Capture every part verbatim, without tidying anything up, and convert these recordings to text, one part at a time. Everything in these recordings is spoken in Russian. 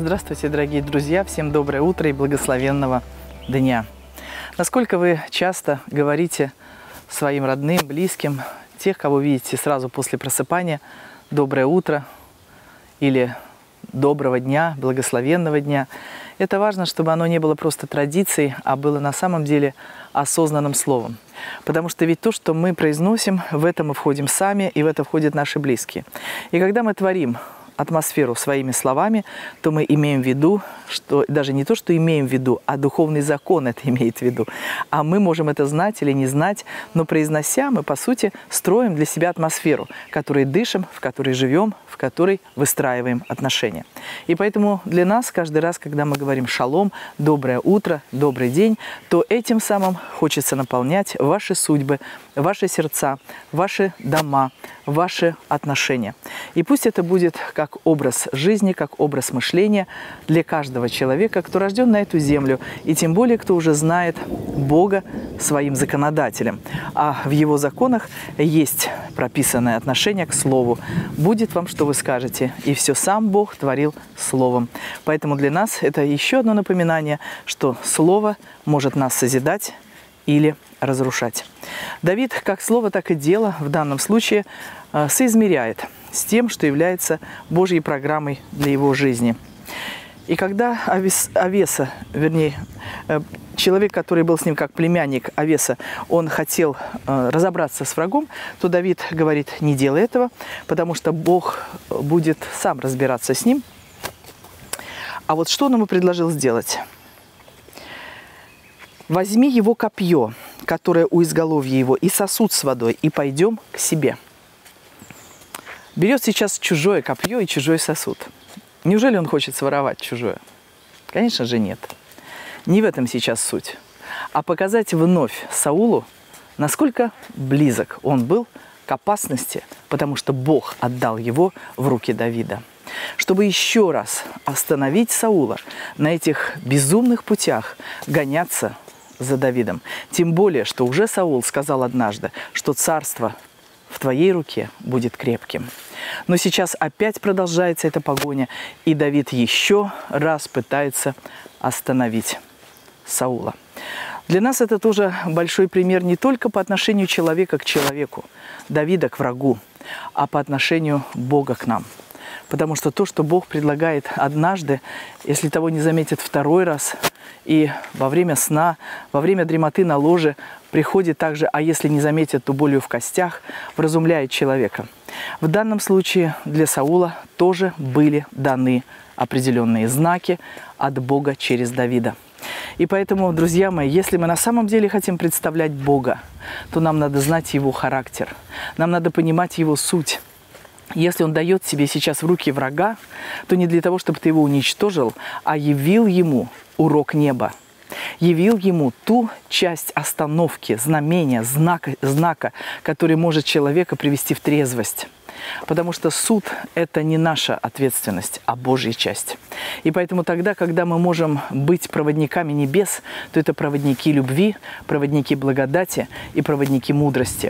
Здравствуйте, дорогие друзья! Всем доброе утро и благословенного дня! Насколько вы часто говорите своим родным, близким, тех, кого видите сразу после просыпания, доброе утро или доброго дня, благословенного дня. Это важно, чтобы оно не было просто традицией, а было на самом деле осознанным словом. Потому что ведь то, что мы произносим, в это мы входим сами, и в это входят наши близкие. И когда мы творим атмосферу своими словами, то мы имеем в виду, что даже не то, что имеем в виду, а духовный закон это имеет в виду. А мы можем это знать или не знать, но произнося, мы, по сути, строим для себя атмосферу, которой дышим, в которой живем, в которой выстраиваем отношения. И поэтому для нас каждый раз, когда мы говорим «шалом», «доброе утро», «добрый день», то этим самым хочется наполнять ваши судьбы, ваши сердца, ваши дома, ваши отношения. И пусть это будет как образ жизни, как образ мышления для каждого человека, кто рожден на эту землю, и тем более, кто уже знает Бога своим законодателем. А в Его законах есть прописанное отношение к Слову. Будет вам, что вы скажете, и все сам Бог творил Словом. Поэтому для нас это еще одно напоминание, что Слово может нас созидать или разрушать. Давид как слово, так и дело в данном случае э, соизмеряет с тем, что является Божьей программой для его жизни. И когда Авес, Авеса, вернее, э, человек, который был с ним как племянник Авеса, он хотел э, разобраться с врагом, то Давид говорит: не делай этого, потому что Бог будет сам разбираться с ним. А вот что он ему предложил сделать? «Возьми его копье, которое у изголовья его, и сосуд с водой, и пойдем к себе». Берет сейчас чужое копье и чужой сосуд. Неужели он хочет своровать чужое? Конечно же нет. Не в этом сейчас суть. А показать вновь Саулу, насколько близок он был к опасности, потому что Бог отдал его в руки Давида. Чтобы еще раз остановить Саула на этих безумных путях, гоняться за Давидом. Тем более, что уже Саул сказал однажды, что царство в твоей руке будет крепким. Но сейчас опять продолжается эта погоня, и Давид еще раз пытается остановить Саула. Для нас это тоже большой пример не только по отношению человека к человеку, Давида к врагу, а по отношению Бога к нам. Потому что то, что Бог предлагает однажды, если того не заметит второй раз, и во время сна, во время дремоты на ложе приходит также, а если не заметит, то болью в костях, вразумляет человека. В данном случае для Саула тоже были даны определенные знаки от Бога через Давида. И поэтому, друзья мои, если мы на самом деле хотим представлять Бога, то нам надо знать Его характер, нам надо понимать Его суть. Если Он дает себе сейчас в руки врага, то не для того, чтобы ты его уничтожил, а явил ему урок неба. Явил ему ту часть остановки, знамения, знака, знака, который может человека привести в трезвость. Потому что суд – это не наша ответственность, а Божья часть. И поэтому тогда, когда мы можем быть проводниками небес, то это проводники любви, проводники благодати и проводники мудрости.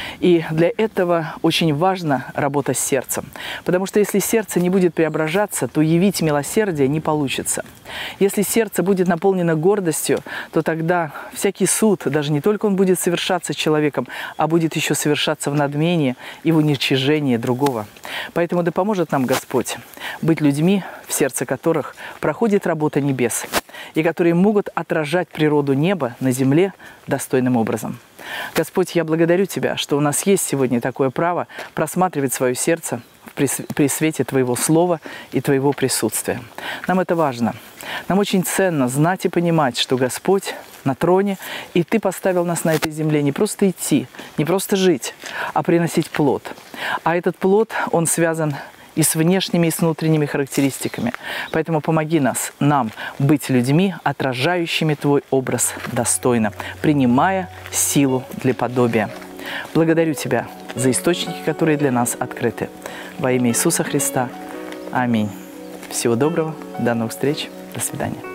И для этого очень важна работа с сердцем. Потому что если сердце не будет преображаться, то явить милосердие не получится. Если сердце будет наполнено гордостью, то тогда всякий суд, даже не только он будет совершаться человеком, а будет еще совершаться в надмении и в уничижении другого. Поэтому да поможет нам Господь быть людьми, в сердце которых проходит работа небес, и которые могут отражать природу неба на земле достойным образом. Господь, я благодарю Тебя, что у нас есть сегодня такое право просматривать свое сердце при свете Твоего Слова и Твоего присутствия. Нам это важно. Нам очень ценно знать и понимать, что Господь на троне, и Ты поставил нас на этой земле не просто идти, не просто жить, а приносить плод. А этот плод, он связан и с внешними, и с внутренними характеристиками. Поэтому помоги нас, нам, быть людьми, отражающими Твой образ достойно, принимая силу для подобия. Благодарю Тебя за источники, которые для нас открыты. Во имя Иисуса Христа. Аминь. Всего доброго. До новых встреч. До свидания.